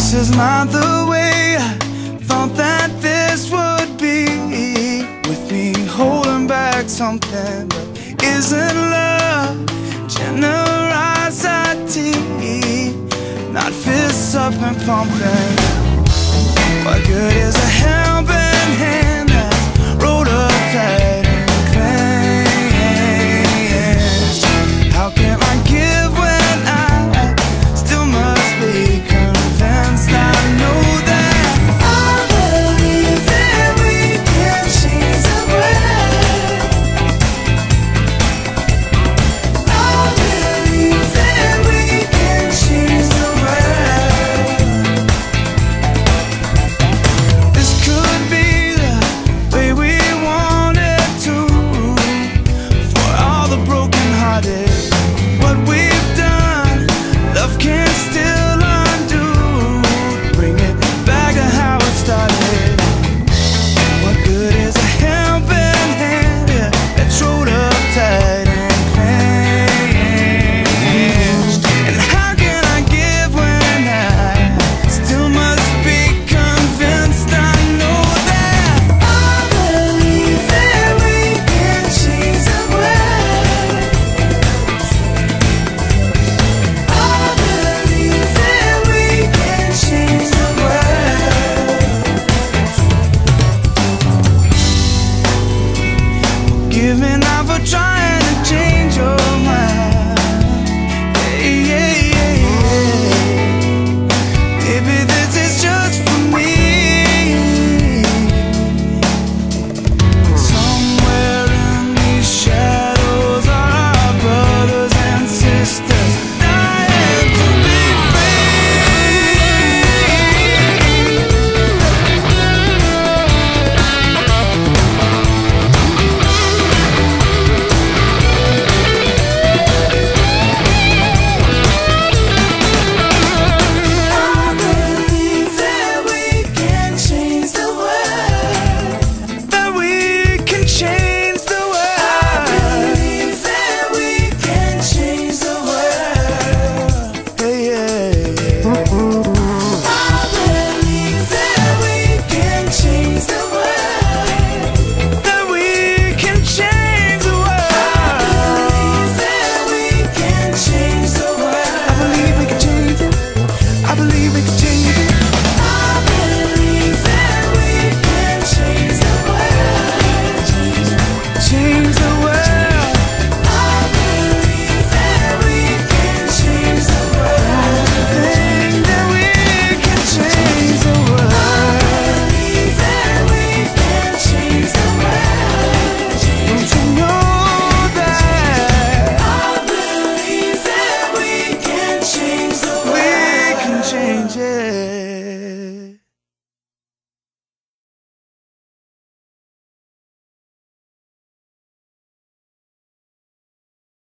This is not the way I thought that this would be. With me holding back something that isn't love, generosity, not fists up and pumping. What good is a helping hand that's rolled up tight and clenched? How can I give when I still must be convinced? I know that I believe that we can change the world. I believe that we can change the world. This could be the way we want it to. For all the broken hearted, what we've done, love can still undo. Bring it back to how it started. What good is a helping hand, yeah, that's rolled up tight and clenched? And how can I give when I still must be convinced? I know that I believe that we can change the world. I believe that we can change the world. Forgive me now for trying to change your mind. Yeah, yeah, yeah, yeah. Maybe this is just for me. Somewhere in these shadows are our brothers and sisters dying to be I believe that we can change the world. That we can change the world. I believe that we can change the world. Yeah, yeah, yeah. I believe that we can change the world. That we can change the world. I believe that we can change the world. I believe we can change it. I believe that we can change the world. Change the world. I believe that we can change the world. Think that we can change the world. I believe that we can change the world. Don't you know that? I believe that we can change the world. We can change it.